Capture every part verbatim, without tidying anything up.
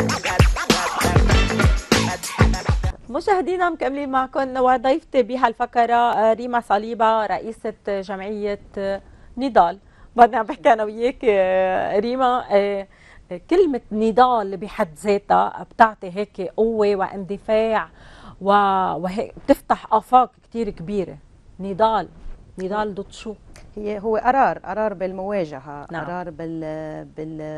مشاهدينا مكملين معكم وضيفتي بهالفقره ريما صليبه رئيسه جمعيه نضال. بدنا نحكي انا وياك ريما، كلمه نضال بحد ذاتها بتعطي هيك قوه واندفاع وهيك بتفتح افاق كثير كبيره. نضال نضال ضد شو؟ هي هو قرار قرار بالمواجهه، نعم. قرار بال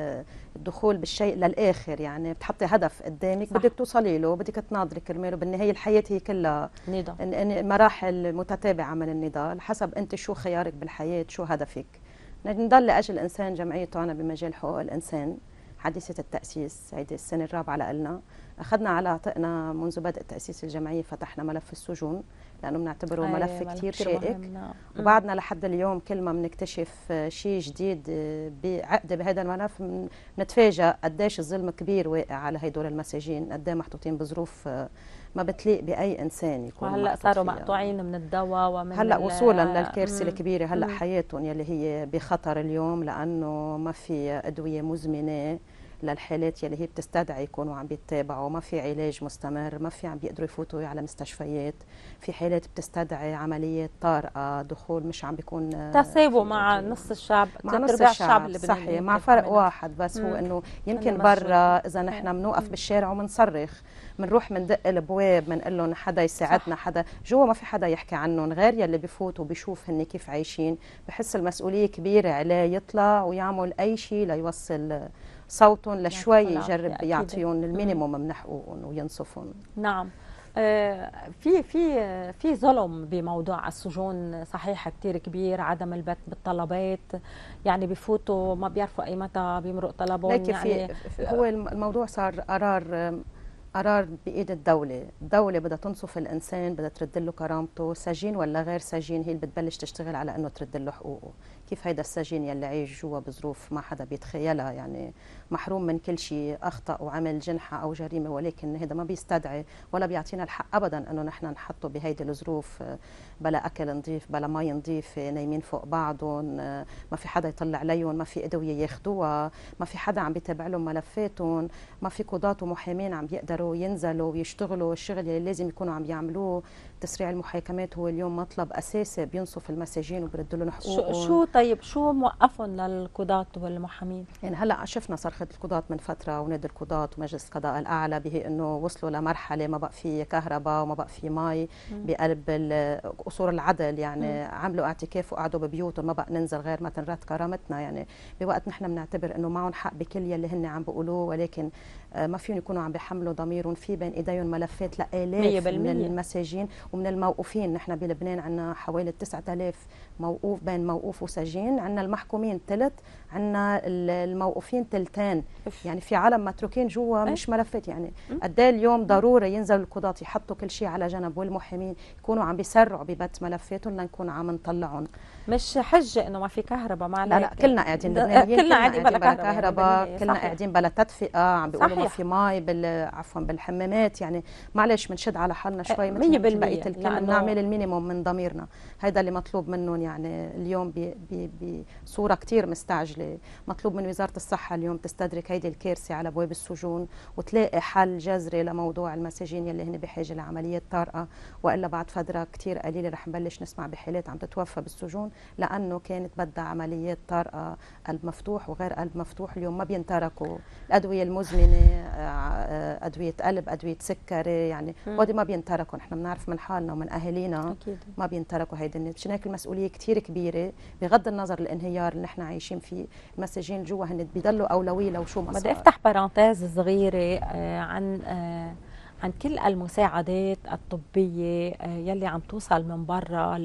بالدخول بالشيء للاخر، يعني بتحطي هدف قدامك بدك توصلي له، بدك تناضلي كرماله. بالنهايه الحياه هي كلها نضال، مراحل متتابعه من النضال، حسب انت شو خيارك بالحياه، شو هدفك. نضال لاجل الانسان جمعيه تعنى بمجال حقوق الانسان حديثه التاسيس، هيدي السنه الرابعه لنا. اخذنا على عاتقنا منذ بدء تاسيس الجمعيه، فتحنا ملف السجون لانه بنعتبره أيه ملف كثير شائك، نعم. وبعدنا لحد اليوم كل ما بنكتشف شيء جديد بعقد بهذا الملف بنتفاجئ قديش الظلم كبير واقع على هدول المساجين، قد ايه محطوطين بظروف ما بتليق باي انسان يكون. وهلا صاروا مقطوعين من الدواء ومن هلا وصولا للكارثه الكبيره، هلا حياتهم يلي هي بخطر اليوم، لانه ما في ادويه مزمنه للحالات يلي هي بتستدعي يكونوا عم بيتابعوا، ما في علاج مستمر، ما في عم بيقدروا يفوتوا على مستشفيات، في حالات بتستدعي عمليات طارئه، دخول مش عم بيكون تساووا مع نص الشعب، مع نص الشعب اللبناني. صحيح، مع فرق واحد بس، هو انه يمكن برا اذا نحن بنوقف بالشارع وبنصرخ، بنروح بندق الابواب، بنقول لهم حدا يساعدنا، حدا جوا ما في حدا يحكي عنهم غير يلي بفوت وبيشوف هن كيف عايشين، بحس المسؤوليه كبيره عليه يطلع ويعمل اي شيء ليوصل صوتهم لشوي، يجرب يعطيهم المينيموم من حقوقهم وينصفهم. نعم. آه في في في ظلم بموضوع السجون صحيح كثير كبير، عدم البت بالطلبات، يعني بفوتوا ما بيعرفوا اي متى بيمرق طلبهم. يعني في هو الموضوع صار قرار قرار بايد الدوله، الدوله بدها تنصف الانسان، بدها ترد له كرامته، سجين ولا غير سجين هي اللي بتبلش تشتغل على انه ترد له حقوقه. كيف هيدا السجين يلي عايش جوا بظروف ما حدا بيتخيلها، يعني محروم من كل شيء، اخطا وعمل جنحه او جريمه، ولكن هذا ما بيستدعي ولا بيعطينا الحق ابدا انه نحن نحطه بهيدي الظروف، بلا اكل نظيف، بلا مي نظيف، نايمين فوق بعضهم، ما في حدا يطلع عليهم، ما في ادويه ياخذوها، ما في حدا عم بيتابع لهم ملفاتهم، ما في قضاة ومحامين عم بيقدروا ينزلوا ويشتغلوا الشغل اللي لازم يكونوا عم يعملوه. تسريع المحاكمات هو اليوم مطلب اساسي بينصف المساجين وبيرد لهم حقوقهم. شو طيب شو موقفهم للقضاة والمحامين؟ يعني هلا شفنا صرخة القضاة من فترة، ونادي القضاة ومجلس القضاء الأعلى به إنه وصلوا لمرحلة ما بقى في كهرباء وما بقى في مي بقلب قصور العدل، يعني مم. عملوا اعتكاف وقعدوا ببيوتهم، ما بقى ننزل غير ما تنرد كرامتنا، يعني بوقت نحن بنعتبر إنه معهم حق بكل يلي هن عم بيقولوه، ولكن ما فيهم يكونوا عم بيحملوا ضميرهم، في بين ايديهم ملفات لآلاف من المساجين ومن الموقوفين. نحن بلبنان عندنا حوالي تسعة آلاف موقوف، بين موقوف وسجين، عندنا المحكومين ثلث، عندنا الموقوفين ثلثين، يعني في عالم متروكين جوا مش ملفات. يعني قد ايه اليوم ضروري ينزلوا القضاة يحطوا كل شيء على جنب، والمحامين يكونوا عم بيسرعوا ببث ملفاتهم لنكون عم نطلعهم. مش حجه انه ما في كهرباء، ما لا لا كلنا قاعدين لبنانيين، كلنا قاعدين بلا كهرباء, كهرباء كلنا قاعدين بلا تدفئه، عم بيقولوا ما في مي بال عفوا بالحمامات، يعني معلش بنشد على حالنا شوي مثل بقيه الكل، بنعمل المينيموم من ضميرنا. هذا اللي مطلوب منهم، يعني اليوم بصوره كثير مستعجله مطلوب من وزاره الصحه اليوم تستدرك هيدي الكارثه على ابواب السجون وتلاقي حل جذري لموضوع المساجين يلي هن بحاجه لعمليات طارئه، والا بعد فتره كثير قليله رح نبلش نسمع بحالات عم تتوفى بالسجون لانه كانت بدها عمليات طارئه قلب مفتوح وغير قلب مفتوح. اليوم ما بينتركوا الادويه المزمنه، ادويه قلب، ادويه سكري، يعني هودي ما بينتركوا. نحن بنعرف من حالنا ومن اهالينا أكيد. ما بينتركوا هيدي، مشان هيك المسؤوليه كثير كبيره بغض النظر الانهيار اللي نحن عايشين فيه. المساجين جوا هن بيضلوا اولويه لو شو ما صار. بدي افتح بارانتيز صغيره عن عن كل المساعدات الطبيه يلي عم توصل من برا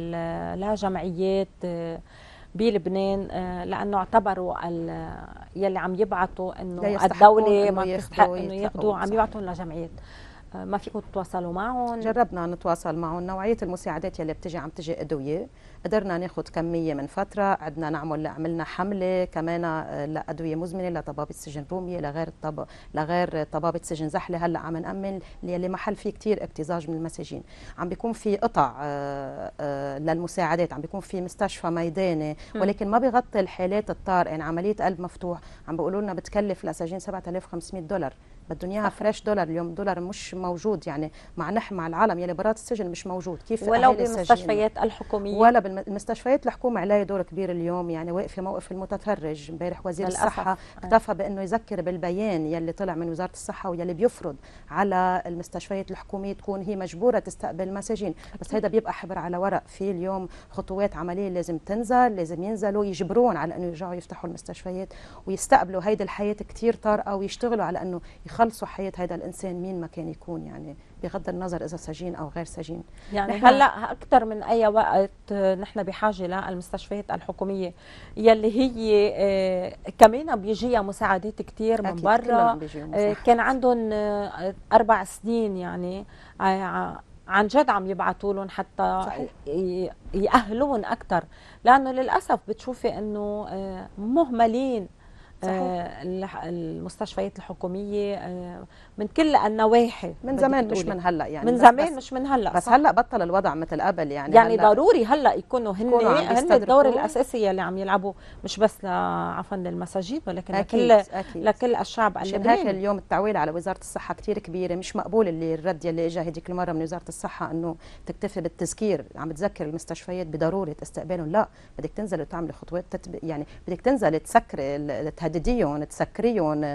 لجمعيات بلبنان، لانه اعتبروا يلي عم يبعثوا انه الدوله ما بتستحق انه ياخذوا، عم يبعثوا لجمعيات. ما فيكم تتواصلوا معهم؟ جربنا نتواصل معهم. نوعيه المساعدات يلي بتجي عم تجي ادويه، قدرنا ناخذ كميه من فتره، عدنا نعمل عملنا حمله كمان لادويه مزمنه لطبابه سجن روميه لغير طب لغير طبابه سجن زحله. هلا عم نامن يلي محل فيه كثير اكتظاظ من المساجين، عم بيكون في قطع للمساعدات، عم بيكون في مستشفى ميداني ولكن ما بيغطي الحالات الطارئه. يعني عمليه قلب مفتوح عم بيقولوا لنا بتكلف لسجين سبعة آلاف وخمسمئة دولار، بدهم اياها فريش دولار. اليوم الدولار مش موجود، يعني مع نحن مع العالم يلي برات السجن مش موجود. كيف ولو بالمستشفيات الحكوميه ولا بالمستشفيات الحكومه عليها دور كبير اليوم، يعني واقفه موقف المتفرج. امبارح وزير الصحه اكتفى بانه يذكر بالبيان يلي طلع من وزاره الصحه ويلي بيفرض على المستشفيات الحكوميه تكون هي مجبوره تستقبل المساجين، بس هذا بيبقى حبر على ورق. في اليوم خطوات عمليه لازم تنزل، لازم ينزلوا يجبرون على انه يرجعوا يفتحوا المستشفيات ويستقبلوا هيدي الحياه كثير طارئه، ويشتغلوا على انه يخلصوا حياه هذا الانسان مين ما كان يكون، يعني بغض النظر اذا سجين او غير سجين. يعني هلا اكثر من اي وقت نحن بحاجه للمستشفيات الحكوميه يلي هي آه كمان بيجيها مساعدات كثير من برا. آه كان عندهم آه اربع سنين يعني آه عن جد عم يبعثوا لهم حتى صحيح. يأهلون اكثر، لانه للاسف بتشوفي انه آه مهملين صحيح. المستشفيات الحكوميه من كل النواحي من زمان مش من هلا، يعني من زمان مش من هلا، بس هلا بطل الوضع مثل قبل. يعني يعني ضروري هلا يكونوا هن هن الدور الاساسي اللي عم يلعبوا مش بس عفوا للمساجين ولكن أكيد. لكل أكيد. لكل الشعب اللبناني. هيك اليوم التعويل على وزاره الصحه كثير كبيره، مش مقبول اللي الرد اللي اجى هذيك المره من وزاره الصحه انه تكتفي بالتذكير، عم تذكر المستشفيات بضروره استقبالهم. لا، بدك تنزل وتعملي خطوات تتب... يعني بدك تنزل تسكري تهدديهم تسكريهم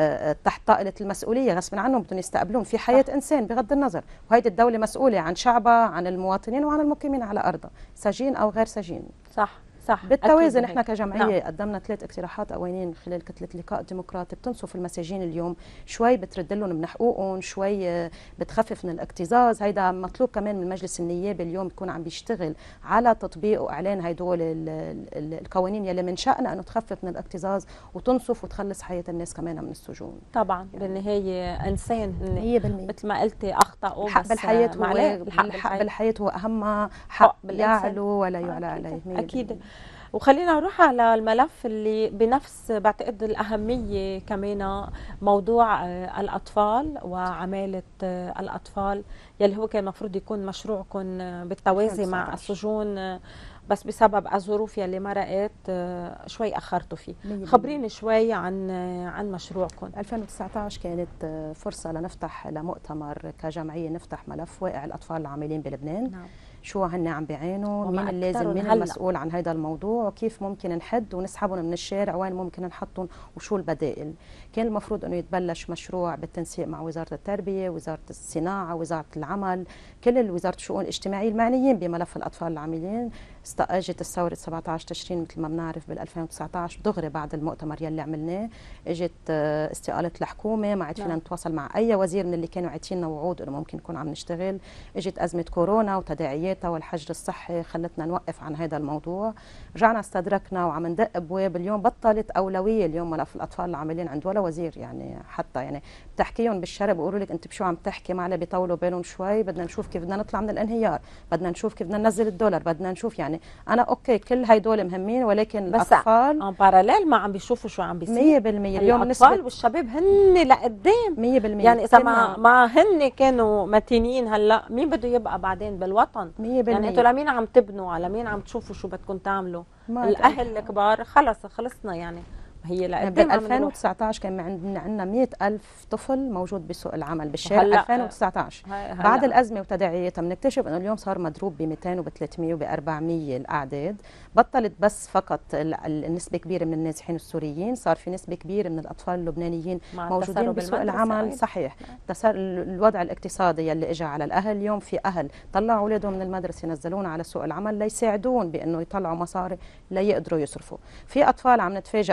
تحت طائله المسؤوليه، غصبا عنهم بدهم يستقبلون في حياه صح. انسان بغض النظر، وهيدي الدوله مسؤوله عن شعبها، عن المواطنين وعن المقيمين على ارضها، سجين او غير سجين. صح صح. بالتوازي نحن كجمعيه نعم. قدمنا ثلاث اقتراحات قوانين خلال كتله لقاء ديمقراطي بتنصف المساجين اليوم، شوي بترد لهم من حقوقهم، شوي بتخفف من الاكتظاظ. هيدا مطلوب كمان من مجلس النيابه اليوم يكون عم بيشتغل على تطبيق واعلان هدول القوانين يلي من شأنها انه تخفف من الاكتظاظ وتنصف وتخلص حياه الناس كمان من السجون. طبعا يعني بالنهايه انسان مية بالمية مثل ما قلتي اخطاوا، الحق بالحياه هو الحق بالحياه هو اهم حق يعلو ولا يعلى عليه. اكيد. وخلينا نروح على الملف اللي بنفس بعتقد الأهمية كمان، موضوع الأطفال وعمالة الأطفال يلي هو كان المفروض يكون مشروعكم بالتوازي مع السجون، بس بسبب الظروف يلي مرقت شوي أخرتوا فيه. خبريني شوي عن عن مشروعكم. ألفين وتسعة عشر كانت فرصة لنفتح لمؤتمر كجمعية، نفتح ملف واقع الأطفال العاملين بلبنان. نعم. شو هن عم بيعانوا، مين اللازم، مين المسؤول عن هذا الموضوع، وكيف ممكن نحد ونسحبهم من الشارع، وين ممكن نحطهم، وشو البدائل. كان المفروض انه يتبلش مشروع بالتنسيق مع وزاره التربيه، وزاره الصناعه، وزاره العمل، كل الوزاره الشؤون الاجتماعيه المعنيين بملف الاطفال العاملين. اجت الثوره سبعة عشر تشرين مثل ما بنعرف بال ألفين وتسعة عشر دغري بعد المؤتمر يلي عملناه، اجت استقاله الحكومه، ما عاد فينا نتواصل مع اي وزير من اللي كانوا عاطينا وعود انه ممكن نكون عم نشتغل. اجت ازمه كورونا وتداعياتها والحجر الصحي خلتنا نوقف عن هذا الموضوع. رجعنا استدركنا وعم ندق ابواب. اليوم بطلت اولويه اليوم ملف الاطفال العاملين عند ولا وزير، يعني حتى يعني بتحكيهم بالشارع بيقولوا لك انت بشو عم تحكي، معلي بيطولوا بالهم شوي، بدنا نشوف كيف بدنا نطلع من الانهيار، بدنا نشوف كيف بدنا ننزل الدولار، بدنا نشوف. يعني انا اوكي كل هيدول مهمين، ولكن بس الاطفال ان باراليل ما عم بيشوفوا شو عم بيصير. مية بالمية اليوم الاطفال والشباب هن لقدام مية بالمية. يعني اذا ما ما هن كانوا متينين هلا مين بده يبقى بعدين بالوطن؟ مية بالمية. يعني انتوا لمين عم تبنوا، على مين عم تشوفوا شو بدكم تعملوا؟ الاهل الكبار خلص خلصنا. يعني هي لقدام. بال ألفين وتسعة عشر كان عندنا عندنا مئة ألف طفل موجود بسوق العمل بالشارع. ألفين وتسعة عشر بعد الازمه وتداعياتها بنكتشف انه اليوم صار مضروب ب مئتين وب ثلاثمئة وب أربعمئة الاعداد. بطلت بس فقط النسبه كبيره من النازحين السوريين، صار في نسبه كبيره من الاطفال اللبنانيين موجودين بسوق العمل. صحيح. تسر الوضع الاقتصادي يلي اجى على الاهل، اليوم في اهل طلعوا اولادهم من المدرسه ينزلون على سوق العمل ليساعدون بانه يطلعوا مصاري ليقدروا يصرفوا. في اطفال عم نتفاجئ منهم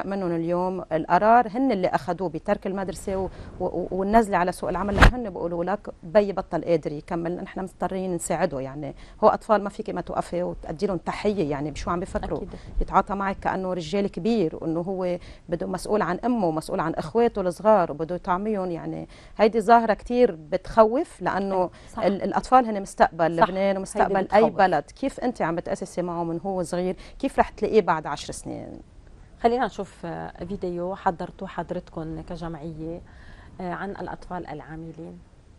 اليوم القرار هن اللي اخذوه بترك المدرسه والنزله على سوق العمل، لانه هن بيقولوا لك بي بطل قادر يكمل، نحن مضطرين نساعده. يعني هو اطفال ما فيك ما توقفي وتأدي لهم تحيه، يعني بشو عم بيفكروا؟ أكيد. يتعاطى معك كانه رجال كبير، وانه هو بده مسؤول عن امه ومسؤول عن اخواته الصغار وبده يطعميهم. يعني هيدي ظاهره كثير بتخوف، لانه الاطفال هن مستقبل لبنان ومستقبل اي بلد. كيف انت عم بتاسسي معه من هو صغير، كيف رح تلاقيه بعد عشر سنين؟ خلينا نشوف فيديو حضرتوه حضرتكم كجمعيه عن الاطفال العاملين.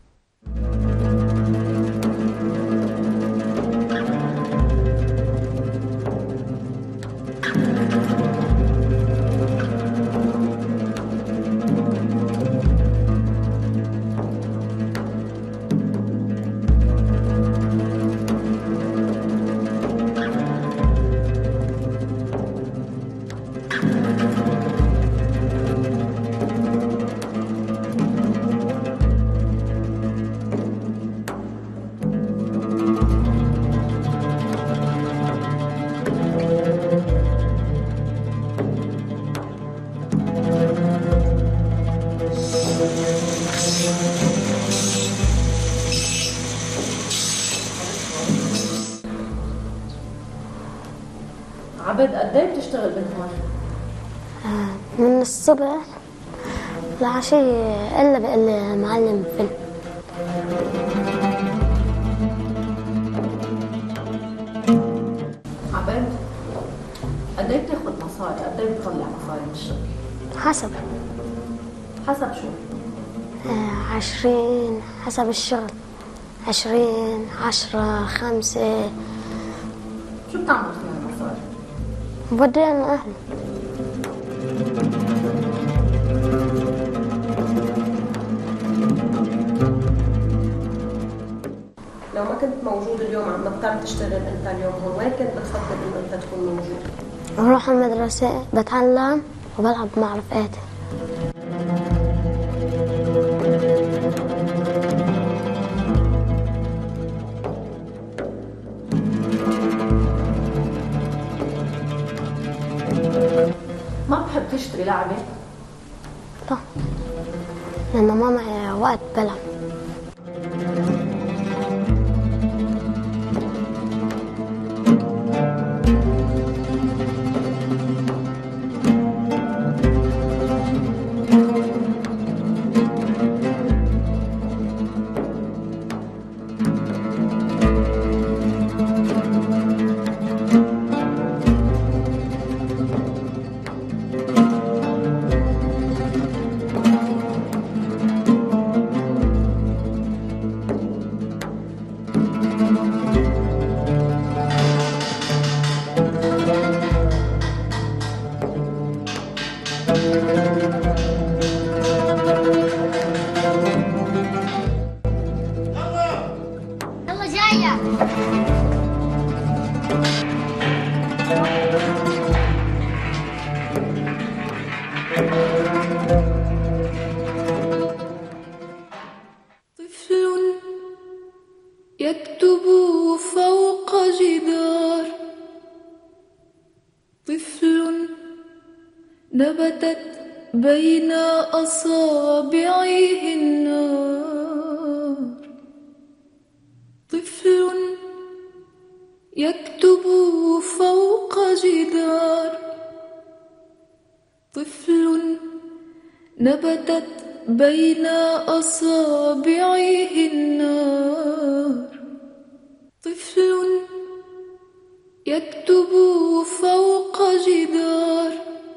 عبد قد ايه بتشتغل بالنهار؟ آه من الصبح لعشية الا بقول لي معلم فيلم. عبد قد ايه بتاخذ مصاري؟ قد ايه بتطلع مصاري من الشغل؟ حسب حسب شو؟ آه عشرين حسب الشغل، عشرين عشرة خمسة. شو بتعمل فيها المصاري؟ بدي انا اهلي. لو ما كنت موجود اليوم عم تضطر تشتغل انت اليوم هون، وين كنت بتفضل انه انت تكون موجود؟ بروح المدرسة بتعلم وبلعب مع رفقاتي. ما بحب تشتري لعبة؟ لا، لأنه ما معي وقت بلعب. يكتب فوق جدار، طفل نبتت بين أصابعه النار، طفل يكتب فوق جدار، طفل نبتت بين أصابعه النار، طفل يكتب فوق جدار،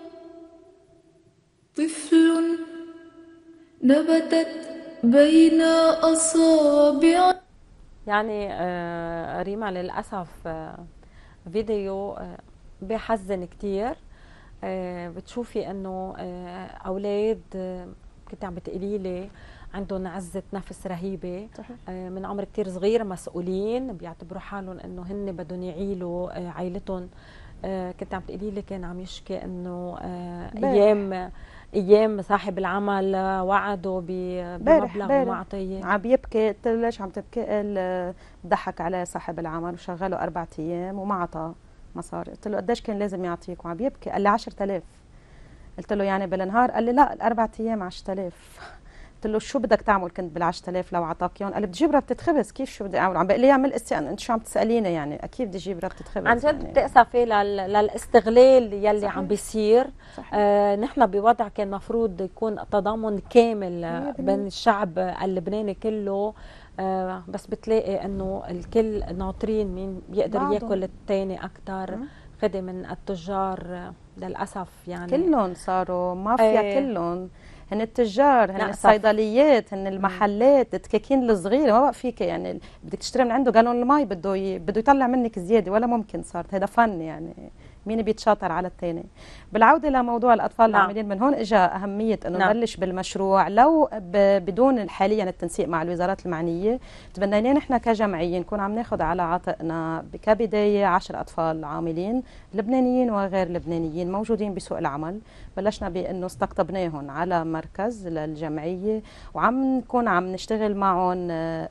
طفل نبتت بين أصابعه. يعني آه ريما للأسف آه فيديو آه بحزن كتير. آه بتشوفي انه آه اولاد آه كنت عم بتقولي لي عندهم عزة نفس رهيبة. آه من عمر كتير صغير مسؤولين، بيعتبروا حالهم انه هن بدهم يعيلوا آه عائلتهم. آه كنت عم تقولي لي كان عم يشكي انه آه ايام ايام صاحب العمل وعده بمبلغ وما عطيه. عم يبكي، قلت له ليش عم تبكي؟ قال ضحك عليه صاحب العمل وشغله اربع ايام وما عطى مصاري. قلت له قديش كان لازم يعطيك؟ وعم يبكي. قال لي عشرة آلاف. قلت له يعني بالنهار؟ قال لي لا الاربع ايام عشرة آلاف. قلت له شو بدك تعمل كنت بال عشرة آلاف لو عطاك اياهم؟ قال لي بدي اجيب ربطه خبز. كيف شو بدي اعمل؟ عم بقول لي اعمل استئن، انت شو عم تساليني يعني؟ اكيد بدي اجيب ربطه خبز. عن جد يعني بتأسفي للاستغلال يلي صحيح. عم بيصير. آه نحن بوضع كان مفروض يكون تضامن كامل بين الشعب اللبناني كله، آه بس بتلاقي انه الكل ناطرين مين بيقدر بعضهم. ياكل الثاني اكثر. خدي من التجار للاسف يعني كلهم صاروا مافيا. آه كلهم هن التجار، هن الصيدليات، هن المحلات، التكاكين الصغيره. ما بقى فيك يعني بدك تشتري من عنده جالون المي بده ي... بده يطلع منك زياده، ولا ممكن. صارت هذا فن يعني، مين بيتشاطر على الثاني. بالعوده لموضوع الاطفال نعم. العاملين، من هون اجى اهميه انه نعم. نبلش بالمشروع لو ب... بدون حاليا التنسيق مع الوزارات المعنيه. تبنينا نحن كجمعيه نكون عم ناخذ على عاتقنا كبدايه عشر اطفال عاملين لبنانيين وغير لبنانيين موجودين بسوق العمل. بلشنا بانه استقطبناهم على مركز للجمعيه، وعم نكون عم نشتغل معهم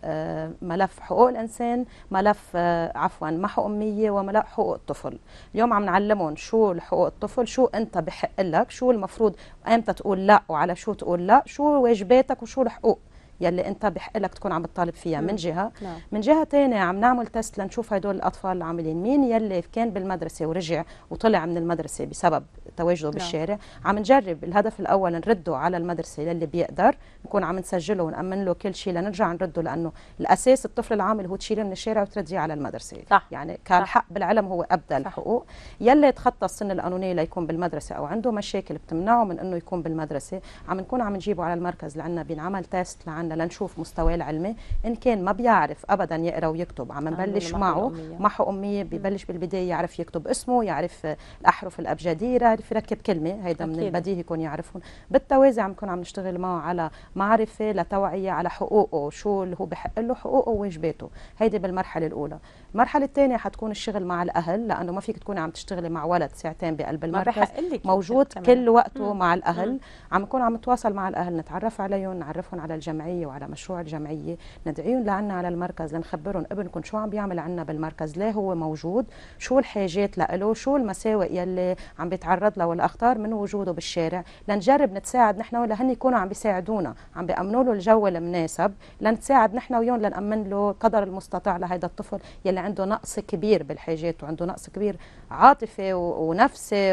ملف حقوق الانسان، ملف عفوا محو اميه، وملف حقوق الطفل. اليوم عم نعلمهم شو حقوق الطفل، شو انت بحق لك، شو المفروض امتى تقول لا وعلى شو تقول لا، شو واجباتك وشو الحقوق يلي انت بحق لك تكون عم تطالب فيها. من جهه نعم. من جهه ثانيه عم نعمل تست لنشوف هدول الاطفال العاملين مين يلي كان بالمدرسه ورجع وطلع من المدرسه بسبب تواجده نعم. بالشارع. عم نجرب الهدف الاول نرده على المدرسه للي بيقدر، نكون عم نسجله ونامن له كل شيء لنرجع نرده، لانه الاساس الطفل العامل هو تشيله من الشارع وترديه على المدرسه صح. يعني كان حق بالعلم هو ابدا الحقوق. يلي تخطى السن القانونيه ليكون بالمدرسه او عنده مشاكل بتمنعه من انه يكون بالمدرسه، عم نكون عم نجيبه على المركز لعنا بينعمل تيست لعنا لنشوف مستواه العلمي. ان كان ما بيعرف ابدا يقرا ويكتب عم نبلش معه محو اميه، ببلش بالبدايه يعرف يكتب اسمه، يعرف الاحرف الابجديه، يعرف يركب كلمه، هيدا من البديهي يكون يعرفهم. بالتوازي عم نكون عم نشتغل معه على معرفه لتوعيه على حقوقه، شو اللي هو بحق له، حقوقه وواجباته. هيدي بالمرحله الاولى. المرحله الثانيه حتكون الشغل مع الاهل، لانه ما فيك تكوني عم تشتغلي مع ولد ساعتين بقلب المركز موجود كل وقته مع الاهل. مم. عم نكون عم نتواصل مع الاهل، نتعرف عليهم، نعرفهم على الجمعيه وعلى مشروع الجمعيه، ندعيهم لعنا على المركز لنخبرهم ابنكم شو عم بيعمل عنا بالمركز، ليه هو موجود، شو الحاجات له، شو المساوئ يلي عم بيتعرض لها والاخطار من وجوده بالشارع، لنجرب نتساعد نحن لهن يكونوا عم بيساعدونا، عم بيأمنوا له الجو المناسب، لنتساعد نحن ويون لنأمن له قدر المستطاع لهيدا الطفل يلي عنده نقص كبير بالحاجات وعنده نقص كبير عاطفي ونفسي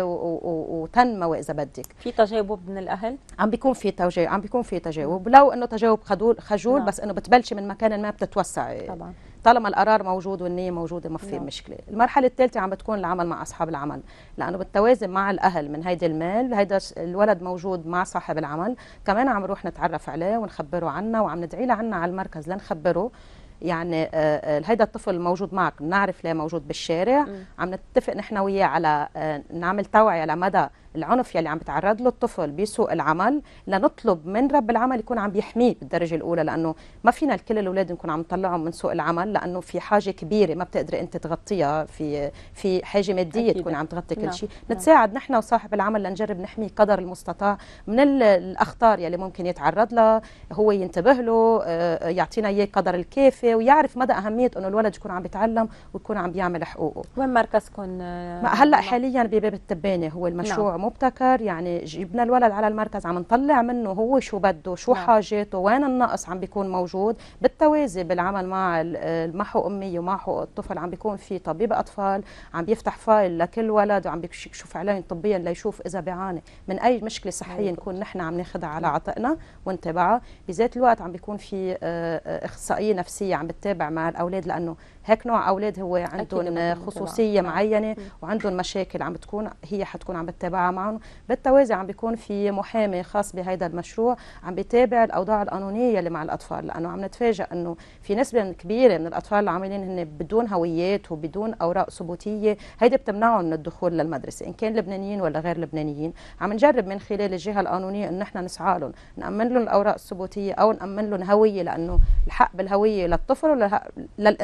وتنموي اذا بدك. في تجاوب من الاهل؟ عم بيكون في تجاوب، عم بيكون في تجاوب، لو انه تجاوب خجول خجول بس انه بتبلشي من مكان ما بتتوسعي طبعا. طالما القرار موجود والنية موجوده ما في مشكله. المرحله الثالثه عم بتكون العمل مع اصحاب العمل، لانه بالتوازن مع الاهل من هيدي المال، هيدا الولد موجود مع صاحب العمل، كمان عم نروح نتعرف عليه ونخبره عنا، وعم ندعي له عنا على المركز لنخبره يعني آه هيدا الطفل موجود معك، نعرف ليه موجود بالشارع. م. عم نتفق نحن وياه على آه نعمل توعيه على مدى العنف يلي عم بتعرض له الطفل بسوق العمل، لنطلب من رب العمل يكون عم بيحميه بالدرجه الاولى، لانه ما فينا الكل الاولاد نكون عم نطلعهم من سوق العمل، لانه في حاجه كبيره ما بتقدري انت تغطيها، في في حاجه ماديه تكون عم تغطي كل شيء. نتساعد نحن وصاحب العمل لنجرب نحميه قدر المستطاع من الاخطار يلي ممكن يتعرض لها، هو ينتبه له، يعطينا اياه قدر الكافي، ويعرف مدى اهميه انه الولد يكون عم بيتعلم ويكون عم بيعمل حقوقه. وين مركزكم؟ هلا حاليا بباب التبانه هو المشروع نعم. مبتكر، يعني جبنا الولد على المركز عم نطلع منه هو شو بده، شو نعم. حاجاته، وين النقص عم بيكون موجود. بالتوازي بالعمل مع المحو اميه ومع حقوق الطفل عم بيكون في طبيب اطفال عم بيفتح فايل لكل ولد وعم بيشوف عليه طبيا ليشوف اذا بيعاني من اي مشكله صحيه نكون نحن عم ناخذها على عاتقنا ونتابعها. بذات الوقت عم بيكون في اخصائيه نفسيه عم بتتابع مع الاولاد، لانه هيك نوع اولاد هو عندهم خصوصيه معينه وعندهم مشاكل عم بتكون هي حتكون عم بتتابعها معهم. بالتوازي عم بيكون في محامي خاص بهذا المشروع عم بيتابع الاوضاع القانونيه اللي مع الاطفال، لانه عم نتفاجئ انه في نسبه كبيره من الاطفال العاملين هن بدون هويات وبدون اوراق ثبوتيه، هيدي بتمنعهم من الدخول للمدرسه ان كان لبنانيين ولا غير لبنانيين. عم نجرب من خلال الجهه القانونيه انه نحن نسعى لهم نامن لهم الاوراق الثبوتيه او نامن لهم هويه، لانه الحق بالهويه للطفل وللانسان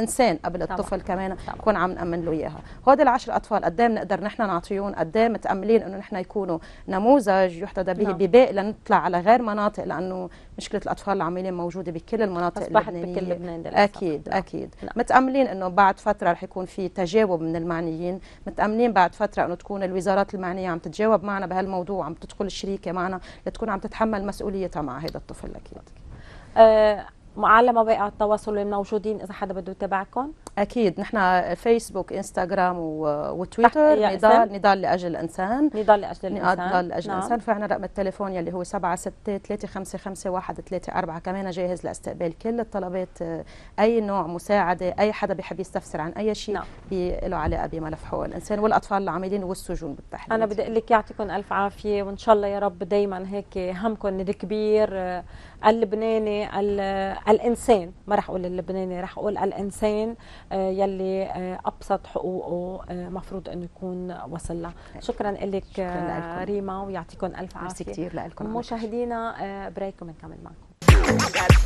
قبل الطفل كمان نكون عم نأمن له اياها. هودي العشر اطفال قد ايه بنقدر نحن نعطيهم، قد ايه متأملين انه نحن يكونوا نموذج يحتذى به بباقي لنطلع على غير مناطق، لانه مشكله الاطفال العاملين موجوده بكل المناطق اللبنانيه بكل لبنان اكيد لا. اكيد لا. متأملين انه بعد فتره رح يكون في تجاوب من المعنيين، متأملين بعد فتره انه تكون الوزارات المعنيه عم تتجاوب معنا بهالموضوع، عم تدخل الشريكه معنا لتكون عم تتحمل مسؤوليتها مع هذا الطفل اكيد. أه على مواقع التواصل الموجودين اذا حدا بده يتابعكم؟ اكيد نحن فيسبوك انستغرام وتويتر نضال نضال لاجل الانسان نضال لاجل الانسان نضال لاجل نعم. الانسان. فعنا رقم التليفون يلي هو سبعة ستة ثلاثة خمسة خمسة واحد ثلاثة أربعة كمان جاهز لاستقبال كل الطلبات، اي نوع مساعده، اي حدا بيحب يستفسر عن اي شيء نعم. له علاقه بملف حقوق الانسان والاطفال العاملين والسجون بالتحديد. انا بدي اقول لك يعطيكم الف عافيه، وان شاء الله يا رب دائما هيك همكم الكبير اللبناني الانسان، ما رح اقول اللبناني، رح اقول الانسان يلي ابسط حقوقه مفروض انه يكون وصل لها. شكرا لك ريما ويعطيكم الف عافيه. ميرسي كثير لكم مشاهدينا، بريك وبنكمل معكم.